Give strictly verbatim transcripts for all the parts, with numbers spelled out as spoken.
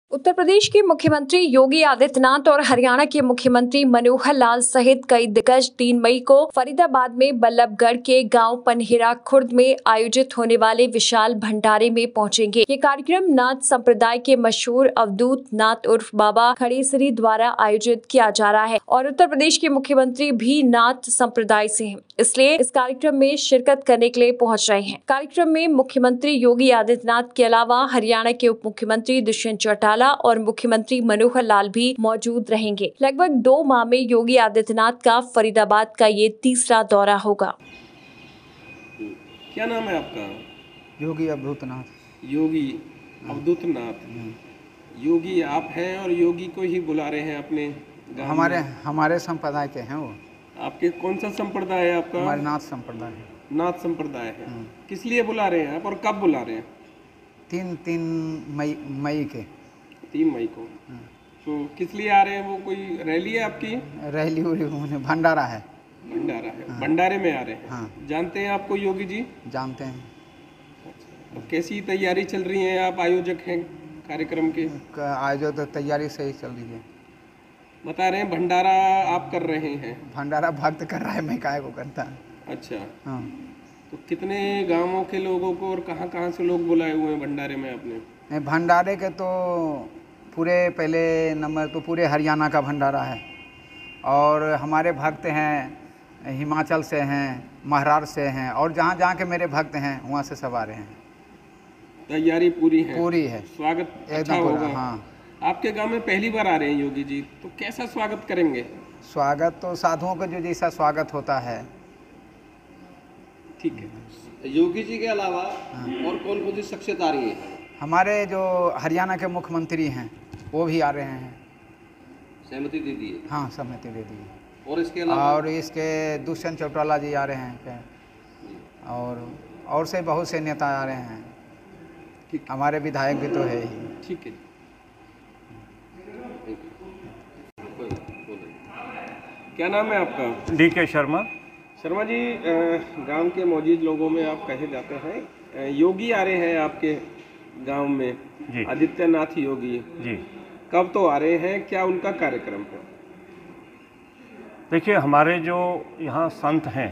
उत्तर प्रदेश के मुख्यमंत्री योगी आदित्यनाथ और हरियाणा के मुख्यमंत्री मनोहर लाल सहित कई दिग्गज तीन मई को फरीदाबाद में बल्लभगढ़ के गांव पनहेरा खुर्द में आयोजित होने वाले विशाल भंडारे में पहुंचेंगे। ये कार्यक्रम नाथ संप्रदाय के मशहूर अवधूत नाथ उर्फ बाबा खड़ेसरी द्वारा आयोजित किया जा रहा है और उत्तर प्रदेश के मुख्यमंत्री भी नाथ संप्रदाय से हैं, इसलिए इस कार्यक्रम में शिरकत करने के लिए पहुंच रहे हैं। कार्यक्रम में मुख्यमंत्री योगी आदित्यनाथ के अलावा हरियाणा के उप मुख्यमंत्री दुष्यंत चौटाला और मुख्यमंत्री मनोहर लाल भी मौजूद रहेंगे। लगभग दो माह में योगी आदित्यनाथ का फरीदाबाद का ये तीसरा दौरा होगा। क्या नाम है आपका? योगी अवधूत नाथ। योगी अवधूत नाथ। योगी आप हैं और योगी को ही बुला रहे हैं अपने गाँव हमारे में। हमारे संप्रदाय के हैं वो। आपके कौन सा संप्रदाय है आपका? हमारे नाथ संप्रदाय है। नाथ संप्रदाय है। किस लिए बुला रहे हैं आप और कब बुला रहे हैं? तीन तीन मई मई के तीन मई को। तो किस लिए आ रहे हैं? वो कोई रैली है आपकी? रैली उली भंडारा है। भंडारा है। हाँ। भंडारे में आ रहे हैं। हाँ। जानते हैं आपको योगी जी? जानते हैं। अब कैसी तैयारी चल रही है? आप आयोजक हैं कार्यक्रम के? आयोजक तो तैयारी सही चल रही है। बता रहे हैं भंडारा आप कर रहे हैं। भंडारा भक्त कर रहा है, मैं काहे को करता। अच्छा। हाँ। तो कितने गांवों के लोगों को और कहाँ कहाँ से लोग बुलाए हुए हैं भंडारे में आपने? भंडारे के तो पूरे पहले नंबर तो पूरे हरियाणा का भंडारा है और हमारे भक्त हैं हिमाचल से हैं, महाराष्ट्र से हैं और जहाँ जहाँ के मेरे भक्त हैं वहाँ से सब आ रहे हैं। तैयारी पूरी है? पूरी है। स्वागत अच्छा होगा। हाँ। आपके गांव में पहली बार आ रहे हैं योगी जी, तो कैसा स्वागत करेंगे? स्वागत तो साधुओं का जो जैसा स्वागत होता है। ठीक है। योगी जी के अलावा और कौन कौन सी शख्सियत आ रही है? हमारे जो हरियाणा के मुख्यमंत्री हैं वो भी आ रहे हैं। सहमति दे दी है? हाँ, सहमति दे दी है। और इसके अलावा? और इसके दुष्यंत चौटाला जी आ रहे हैं और और से बहुत से नेता आ रहे हैं। ठीक। हमारे विधायक भी तो है ही। ठीक है। क्या नाम है आपका? डी के शर्मा। शर्मा जी, गांव के मौजूद लोगों में आप कहे जाते हैं योगी आ रहे हैं आपके गांव में जी। आदित्यनाथ योगी जी कब तो आ रहे हैं, क्या उनका कार्यक्रम है? देखिए, हमारे जो यहाँ संत हैं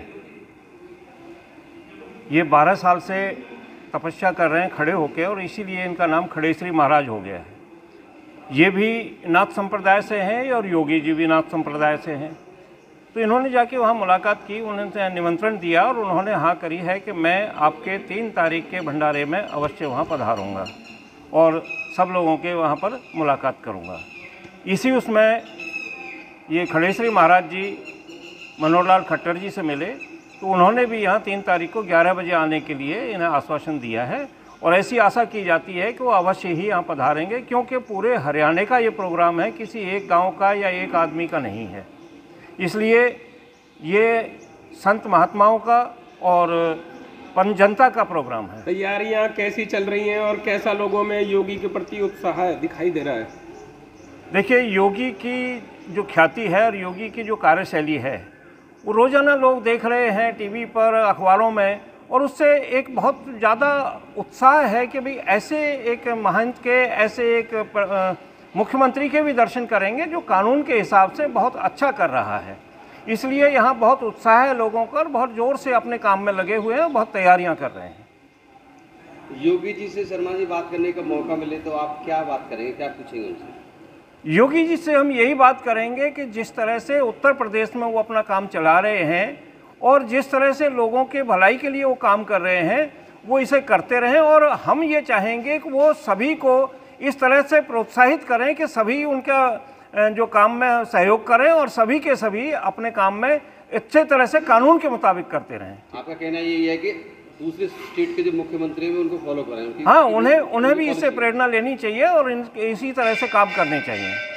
ये बारह साल से तपस्या कर रहे हैं खड़े होके और इसीलिए इनका नाम खड़ेसरी महाराज हो गया है। ये भी नाथ संप्रदाय से हैं और योगी जी भी नाथ संप्रदाय से हैं। तो इन्होंने जाके वहाँ मुलाकात की, उन्होंने निमंत्रण दिया और उन्होंने हाँ करी है कि मैं आपके तीन तारीख के भंडारे में अवश्य वहाँ पधारूँगा और सब लोगों के वहाँ पर मुलाकात करूँगा। इसी उसमें ये खड़ेसरी महाराज जी मनोहर लाल खट्टर जी से मिले तो उन्होंने भी यहाँ तीन तारीख को ग्यारह बजे आने के लिए इन्हें आश्वासन दिया है और ऐसी आशा की जाती है कि वो अवश्य ही यहाँ पधारेंगे, क्योंकि पूरे हरियाणा का ये प्रोग्राम है, किसी एक गाँव का या एक आदमी का नहीं है। इसलिए ये संत महात्माओं का और पन जनता का प्रोग्राम है। तैयारियां कैसी चल रही हैं और कैसा लोगों में योगी के प्रति उत्साह दिखाई दे रहा है? देखिए, योगी की जो ख्याति है और योगी की जो कार्यशैली है वो रोज़ाना लोग देख रहे हैं टीवी पर, अखबारों में, और उससे एक बहुत ज़्यादा उत्साह है कि भाई ऐसे एक महंत के, ऐसे एक मुख्यमंत्री के भी दर्शन करेंगे जो कानून के हिसाब से बहुत अच्छा कर रहा है। इसलिए यहाँ बहुत उत्साह है लोगों का, बहुत ज़ोर से अपने काम में लगे हुए हैं, बहुत तैयारियाँ कर रहे हैं। योगी जी से शर्मा जी बात करने का मौका मिले तो आप क्या बात करेंगे, क्या पूछेंगे उनसे? योगी जी से हम यही बात करेंगे कि जिस तरह से उत्तर प्रदेश में वो अपना काम चला रहे हैं और जिस तरह से लोगों के भलाई के लिए वो काम कर रहे हैं वो इसे करते रहें, और हम ये चाहेंगे कि वो सभी को इस तरह से प्रोत्साहित करें कि सभी उनका जो काम में सहयोग करें और सभी के सभी अपने काम में अच्छे तरह से कानून के मुताबिक करते रहें। आपका कहना यही है कि दूसरे स्टेट के जो मुख्यमंत्री हैं उनको फॉलो करें? हाँ, उन्हें उन्हें भी इससे प्रेरणा लेनी चाहिए और इसी तरह से काम करने चाहिए।